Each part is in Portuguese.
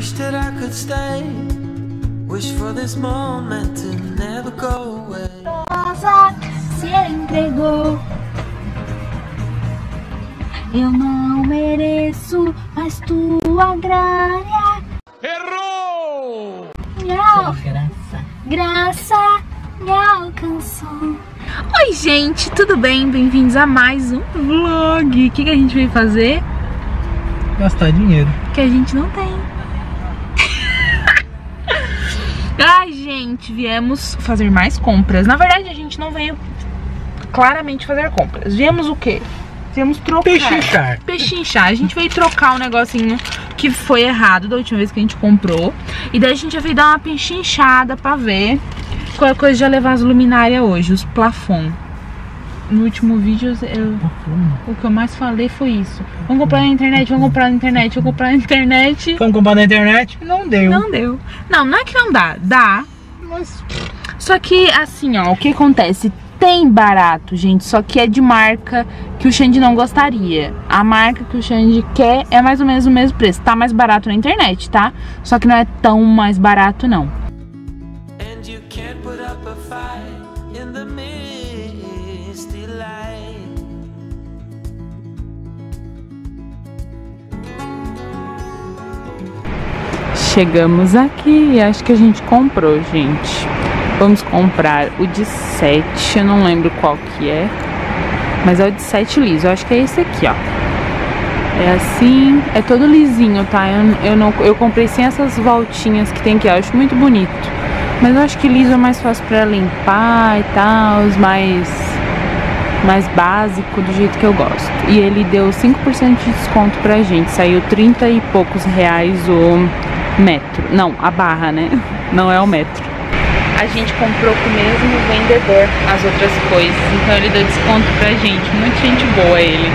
Wish that I could stay. Wish for this moment to never go away. Rosa se entregou. Eu não mereço mais tua glória. Errou! Graça me alcançou. Oi, gente, tudo bem? Bem-vindos a mais um vlog. O que a gente veio fazer? Gastar dinheiro. Que a gente não tem. Ai, gente, viemos fazer mais compras. Na verdade, a gente não veio claramente fazer compras. Viemos o quê? Viemos trocar. Pechinchar. Pechinchar. A gente veio trocar um negocinho que foi errado da última vez que a gente comprou. E daí a gente já veio dar uma pechinchada pra ver qual é a coisa de levar as luminárias hoje, os plafons. No último vídeo, o que eu mais falei foi isso. Vamos comprar na internet, vamos comprar na internet, vamos comprar na internet. Vamos comprar na internet? Não deu. Não deu. Não é que não dá. Dá. Mas... Só que, assim, ó, o que acontece? Tem barato, gente, só que é de marca que o Xande não gostaria. A marca que o Xande quer é mais ou menos o mesmo preço. Tá mais barato na internet, tá? Só que não é tão mais barato, não. And you can't put up a fight in the misty light. Chegamos aqui e acho que a gente comprou, gente. Vamos comprar o de 7, eu não lembro qual que é, mas é o de 7 liso, eu acho que é esse aqui, ó. É assim, é todo lisinho, tá? Eu comprei sem essas voltinhas que tem aqui, ó. Eu acho muito bonito. Mas eu acho que liso é mais fácil pra limpar e tal, mais básico, do jeito que eu gosto. E ele deu 5% de desconto pra gente, saiu 30 e poucos reais o metro. Não, a barra, né? Não é o metro. A gente comprou com o mesmo vendedor as outras coisas, então ele deu desconto pra gente. Muito gente boa ele.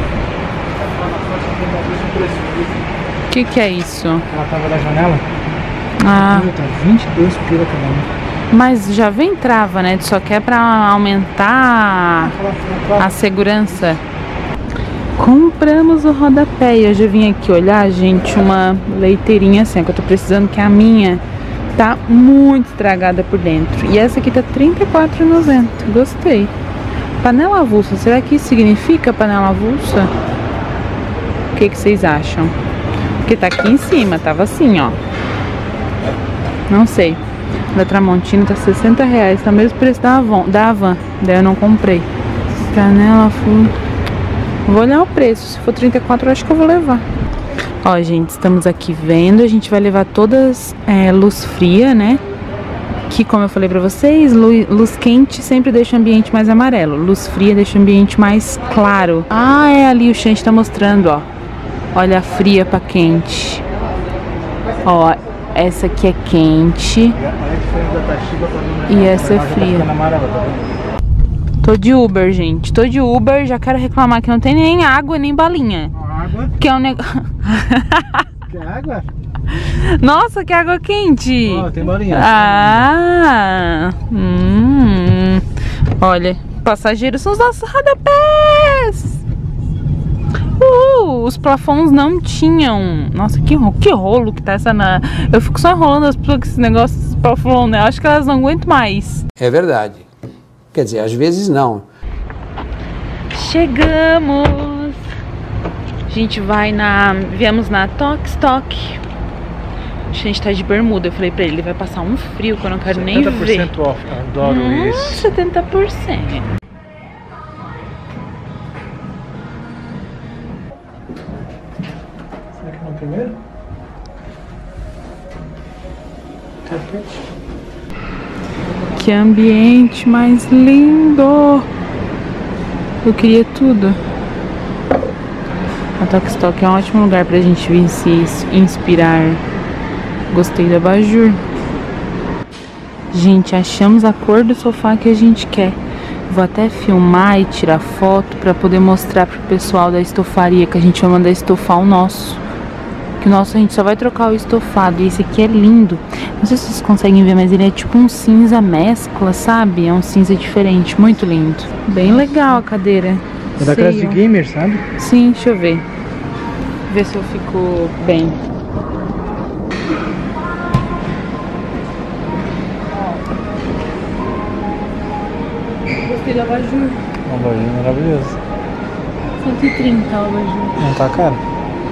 O que é isso? Ela tava na janela. Ah. 22 pila cada um. Mas já vem trava, né? Só que é pra aumentar a segurança. Compramos o rodapé e eu já vim aqui olhar, gente, uma leiteirinha assim, que eu tô precisando, que a minha tá muito estragada por dentro. E essa aqui tá R$34,90. Gostei. Panela avulsa. Será que isso significa panela avulsa? O que vocês acham? Porque tá aqui em cima. Tava assim, ó. Não sei. Da Tramontina tá R$60. Tá o mesmo preço da Havan. Daí eu não comprei. Panela full. Vou olhar o preço. Se for 34, eu acho que eu vou levar. Ó, gente, estamos aqui vendo, a gente vai levar todas luz fria, né? Que, como eu falei pra vocês, luz quente sempre deixa o ambiente mais amarelo. Luz fria deixa o ambiente mais claro. Ah, é ali, o Xande tá mostrando, ó. Olha a fria pra quente. Ó, essa aqui é quente. E essa é fria. Tô de Uber, gente. Tô de Uber, já quero reclamar que não tem nem água, nem balinha. Água? Que é um negócio... Quer água? Nossa, que água quente! Ó, tem bolinha. Ah! Olha, passageiros são os nossos rodapés! Os plafons não tinham... Nossa, que rolo que tá essa na... Eu fico só enrolando as pessoas com esse negócio de plafon, né? Acho que elas não aguentam mais. É verdade. Quer dizer, às vezes não. Chegamos! A gente vai viemos na Tok. A gente tá de bermuda. Eu falei pra ele vai passar um frio que eu não quero nem ver. 70% off, adoro isso. 70%. Será que não primeiro? Que ambiente mais lindo! Eu queria tudo. A Tok é um ótimo lugar pra gente vir se inspirar. Gostei do abajur. Gente, achamos a cor do sofá que a gente quer. Vou até filmar e tirar foto pra poder mostrar pro pessoal da estofaria que a gente vai mandar estofar o nosso. Que o nosso a gente só vai trocar o estofado. E esse aqui é lindo. Não sei se vocês conseguem ver, mas ele é tipo um cinza mescla, sabe? É um cinza diferente, muito lindo. Bem legal a cadeira. É da classe de gamer, sabe? Sim, deixa eu ver. Ver se eu fico bem. Gostei do abajur. Um abajur maravilhoso. 130 o abajur. Não tá caro?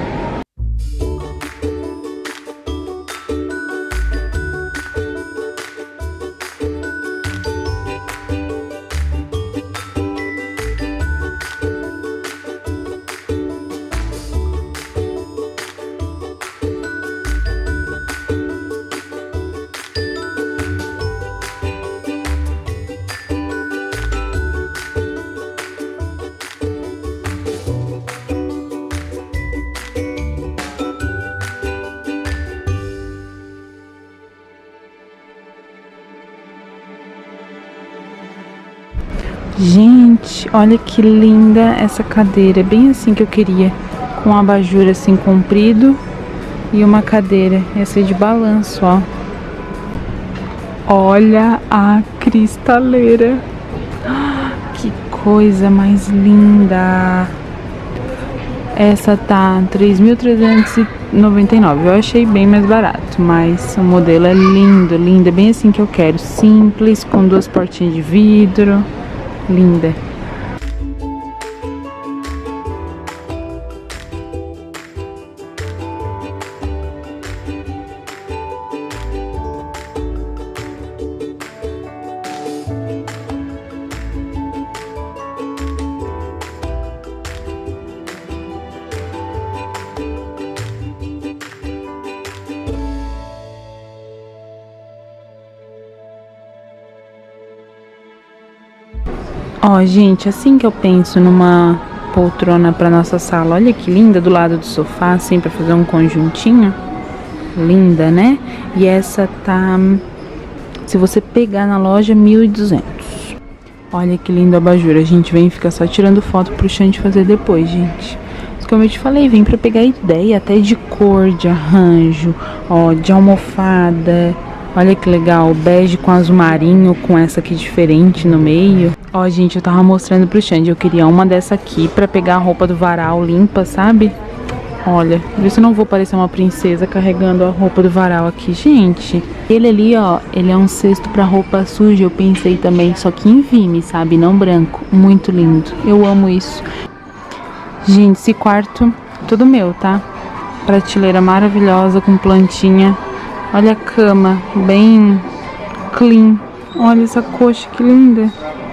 Gente, olha que linda essa cadeira, bem assim que eu queria, com um abajur assim comprido e uma cadeira, essa é de balanço, ó. Olha a cristaleira, que coisa mais linda. Essa tá R$3.399, eu achei bem mais barato, mas o modelo é lindo, linda, bem assim que eu quero, simples, com duas portinhas de vidro. Linda. Ó, gente, assim que eu penso numa poltrona pra nossa sala, olha que linda, do lado do sofá, assim, pra fazer um conjuntinho. Linda, né? E essa tá, se você pegar na loja, 1.200. Olha que lindo abajur, a gente vem e fica só tirando foto pro Xande fazer depois, gente. Como eu te falei, vem pra pegar ideia até de cor, de arranjo, ó, de almofada. Olha que legal, bege com azul marinho, com essa aqui diferente no meio. Ó, gente, eu tava mostrando pro Xande, eu queria uma dessa aqui pra pegar a roupa do varal limpa, sabe? Olha, vê se eu não vou parecer uma princesa carregando a roupa do varal aqui, gente. Ele ali, ó, ele é um cesto pra roupa suja, eu pensei também, só que em vime, sabe? Não branco, muito lindo, eu amo isso. Gente, esse quarto, tudo meu, tá? Prateleira maravilhosa, com plantinha. Olha a cama, bem clean. Olha essa coxa, que linda.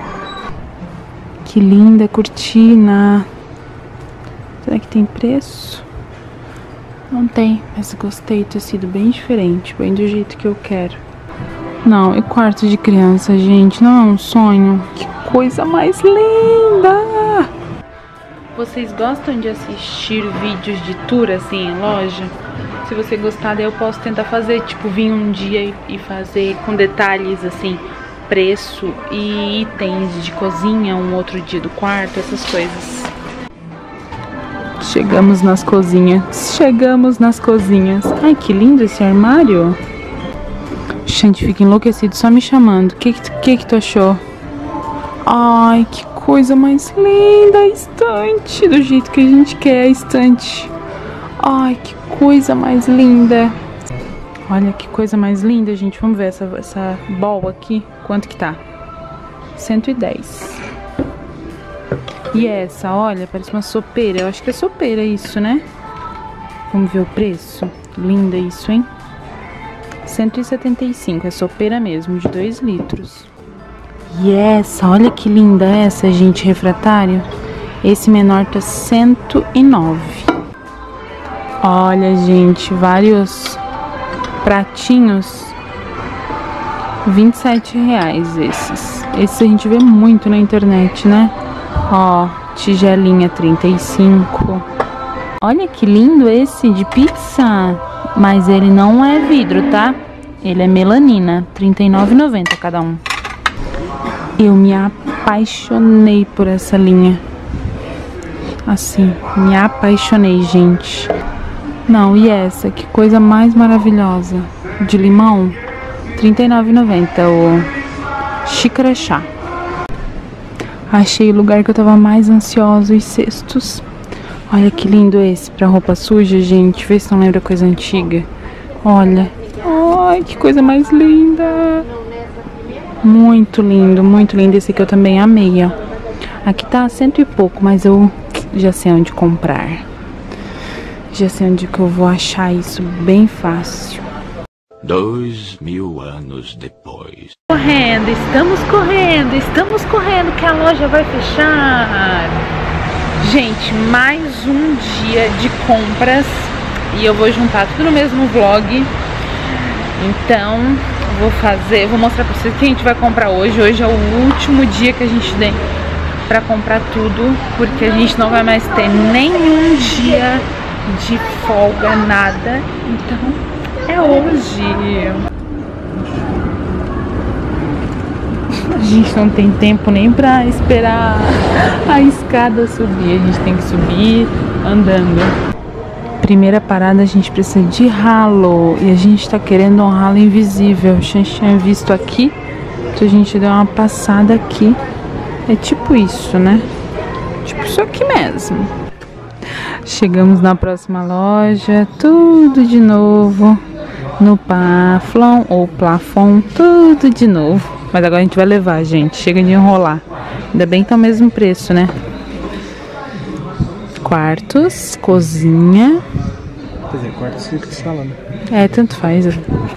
Que linda cortina. Será que tem preço? Não tem, mas gostei. Tecido bem diferente, bem do jeito que eu quero. Não, e quarto de criança, gente, não é um sonho? Que coisa mais linda! Vocês gostam de assistir vídeos de tour assim em loja? Se você gostar, daí eu posso tentar fazer, tipo, vir um dia e fazer com detalhes assim, preço e itens de cozinha, um outro dia do quarto, essas coisas. Chegamos nas cozinhas. Ai, que lindo esse armário. Gente, fica enlouquecido só me chamando. O que tu achou? Ai, que coisa mais linda, a estante, do jeito que a gente quer a estante. Ai, que coisa mais linda. Olha que coisa mais linda, gente. Vamos ver essa bola aqui. Quanto que tá? 110. E essa, olha, parece uma sopeira. Eu acho que é sopeira isso, né? Vamos ver o preço. Linda isso, hein? 175. É sopeira mesmo, de 2 litros. E essa, olha que linda essa, gente, refratário. Esse menor tá 109. Olha, gente, vários pratinhos, R$27 esses. Esses a gente vê muito na internet, né? Ó, tigelinha 35. Olha que lindo esse de pizza. Mas ele não é vidro, tá? Ele é melanina, R$39,90 cada um. Eu me apaixonei por essa linha. Assim, me apaixonei, gente. Não, e essa, que coisa mais maravilhosa. De limão, R$39,90 o xícara chá. Achei o lugar que eu tava mais ansiosa, os cestos. Olha que lindo esse, pra roupa suja, gente. Vê se não lembra coisa antiga. Olha. Ai, que coisa mais linda. Muito lindo. Esse aqui eu também amei, ó. Aqui tá 100 e pouco, mas eu já sei onde comprar. Já sei onde que eu vou achar isso bem fácil. 2000 anos depois. Estamos correndo que a loja vai fechar. Gente, mais um dia de compras e eu vou juntar tudo no mesmo vlog. Então, vou mostrar pra vocês o que a gente vai comprar hoje. Hoje é o último dia que a gente tem pra comprar tudo, porque a gente não vai mais ter nenhum dia de folga, nada. Então, é hoje. A gente não tem tempo nem pra esperar a escada subir. A gente tem que subir andando. Primeira parada, a gente precisa de ralo. E a gente tá querendo um ralo invisível. A gente tinha visto aqui, então a gente deu uma passada aqui. É tipo isso, né? Tipo isso aqui mesmo. Chegamos na próxima loja. Tudo de novo. No Paflon ou Plafon. Tudo de novo. Mas agora a gente vai levar, gente. Chega de enrolar. Ainda bem que tá o mesmo preço, né? Quartos, cozinha. Quer dizer, quartos fica sala, né? É, tanto faz.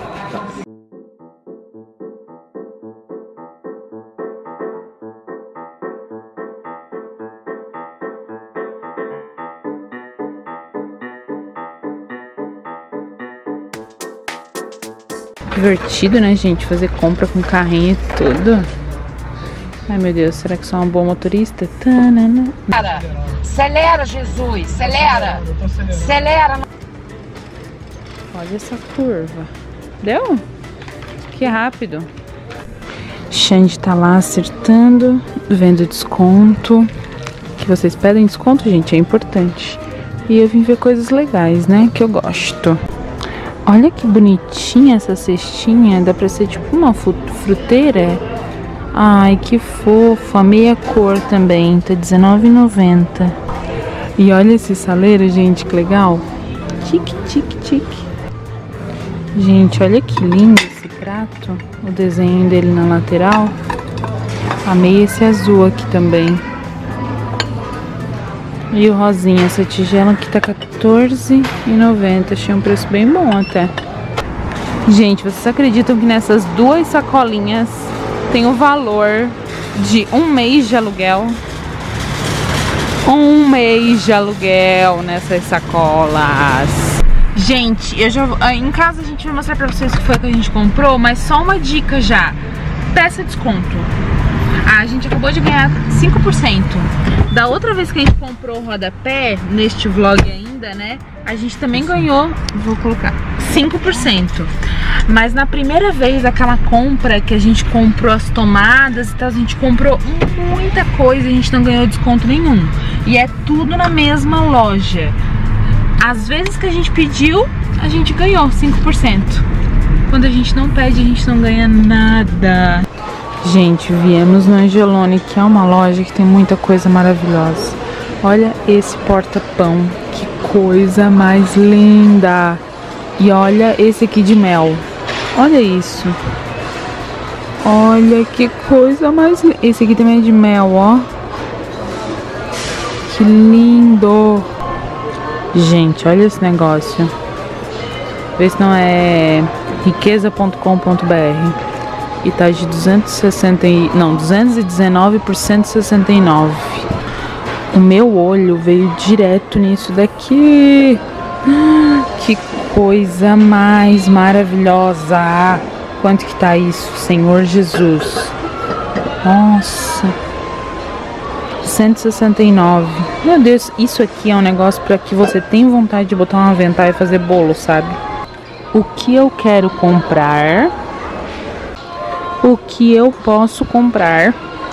Divertido, né, gente? Fazer compra com carrinho e tudo. Ai, meu Deus, será que sou uma boa motorista? Tanana. Acelera, Jesus! Acelera! Acelera! Olha essa curva. Deu? Que rápido. Xande tá lá acertando, vendo desconto. Que vocês pedem desconto, gente, é importante. E eu vim ver coisas legais, né? Que eu gosto. Olha que bonitinha essa cestinha. Dá pra ser tipo uma fruteira. Ai, que fofa. Meia cor também. Tá R$19,90. E olha esse saleiro, gente, que legal. Tique, tique, tique. Gente, olha que lindo esse prato. O desenho dele na lateral. Amei esse azul aqui também. E o rosinha, essa tigela aqui tá R$14,90. Achei um preço bem bom até. Gente, vocês acreditam que nessas duas sacolinhas tem o valor de um mês de aluguel? Um mês de aluguel nessas sacolas. Gente, em casa a gente vai mostrar pra vocês o que foi que a gente comprou, mas só uma dica já. Peça desconto. A gente acabou de ganhar 5%. Da outra vez que a gente comprou o rodapé, neste vlog ainda, né? A gente também ganhou, vou colocar, 5%. Mas na primeira vez, aquela compra que a gente comprou as tomadas e tal, a gente comprou muita coisa e a gente não ganhou desconto nenhum. E é tudo na mesma loja. Às vezes que a gente pediu, a gente ganhou 5%. Quando a gente não pede, a gente não ganha nada. Gente, viemos no Angelone, que é uma loja que tem muita coisa maravilhosa. Olha esse porta-pão, que coisa mais linda. E olha esse aqui de mel. Olha isso. Olha que coisa mais linda. Esse aqui também é de mel, ó. Que lindo. Gente, olha esse negócio. Vê se não é riqueza.com.br. E tá de 219 por 169. O meu olho veio direto nisso daqui. Que coisa mais maravilhosa. Quanto que tá isso, Senhor Jesus? Nossa. 169. Meu Deus, isso aqui é um negócio pra que você tenha vontade de botar um avental e fazer bolo, sabe? O que eu quero comprar? O que eu posso comprar?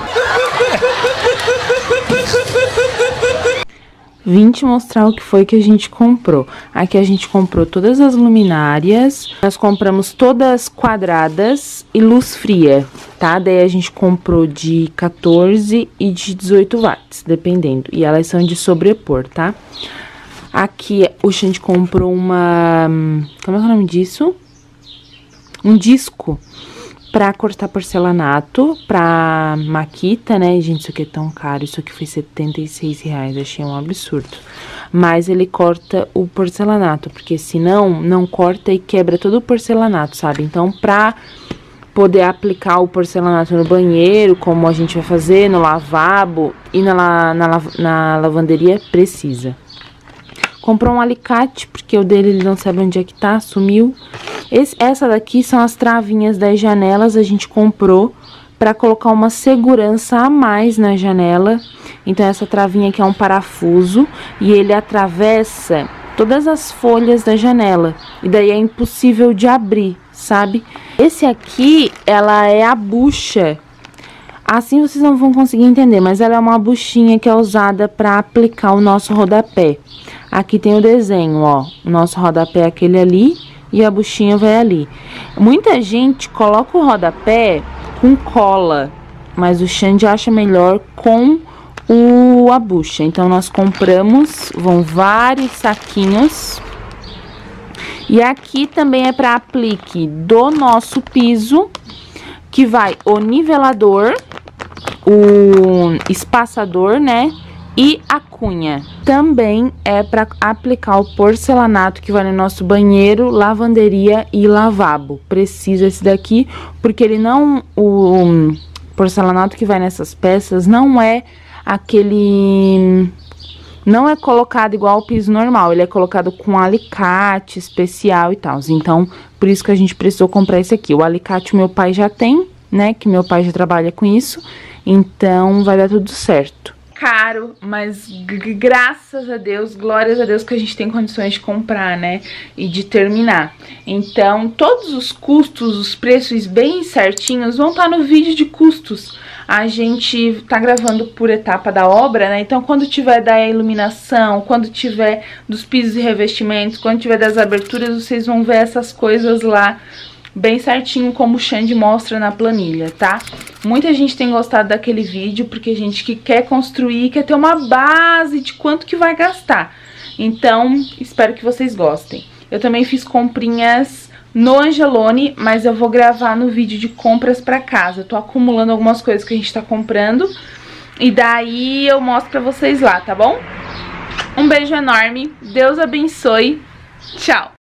Vim te mostrar o que foi que a gente comprou. Aqui a gente comprou todas as luminárias. Nós compramos todas quadradas e luz fria, tá? Daí a gente comprou de 14 e de 18 watts, dependendo. E elas são de sobrepor, tá? Aqui a gente comprou uma... Como é o nome disso? Um disco pra cortar porcelanato, pra Makita, né? Gente, isso aqui é tão caro, isso aqui foi R$76, achei um absurdo. Mas ele corta o porcelanato, porque senão não corta e quebra todo o porcelanato, sabe? Então, pra poder aplicar o porcelanato no banheiro, como a gente vai fazer, no lavabo e na lavanderia, precisa. Comprou um alicate, porque o dele ele não sabe onde é que tá, sumiu. Essa daqui são as travinhas das janelas, a gente comprou para colocar uma segurança a mais na janela. Então essa travinha aqui é um parafuso e ele atravessa todas as folhas da janela. E daí é impossível de abrir, sabe? Esse aqui, ela é a bucha. Assim vocês não vão conseguir entender, mas ela é uma buchinha que é usada para aplicar o nosso rodapé. Aqui tem o desenho, ó. O nosso rodapé é aquele ali e a buchinha vai ali. Muita gente coloca o rodapé com cola, mas o Xande acha melhor com a bucha. Então nós compramos, vão vários saquinhos. E aqui também é para aplique do nosso piso, que vai o nivelador, o espaçador, né? E a cunha. Também é para aplicar o porcelanato que vai no nosso banheiro, lavanderia e lavabo. Precisa esse daqui, porque ele não... O porcelanato que vai nessas peças não é aquele... Não é colocado igual ao piso normal, ele é colocado com alicate especial e tal. Então, por isso que a gente precisou comprar esse aqui. O alicate o meu pai já tem, né? Que meu pai já trabalha com isso. Então, vai dar tudo certo. Caro, mas graças a Deus, glórias a Deus que a gente tem condições de comprar, né? E de terminar. Então, todos os custos, os preços bem certinhos vão estar no vídeo de custos. A gente tá gravando por etapa da obra, né? Então, quando tiver da iluminação, quando tiver dos pisos e revestimentos, quando tiver das aberturas, vocês vão ver essas coisas lá bem certinho, como o Xande mostra na planilha, tá? Muita gente tem gostado daquele vídeo, porque a gente que quer construir, quer ter uma base de quanto que vai gastar. Então, espero que vocês gostem. Eu também fiz comprinhas no Angelone, mas eu vou gravar no vídeo de compras pra casa. Eu tô acumulando algumas coisas que a gente tá comprando, e daí eu mostro pra vocês lá, tá bom? Um beijo enorme, Deus abençoe, tchau!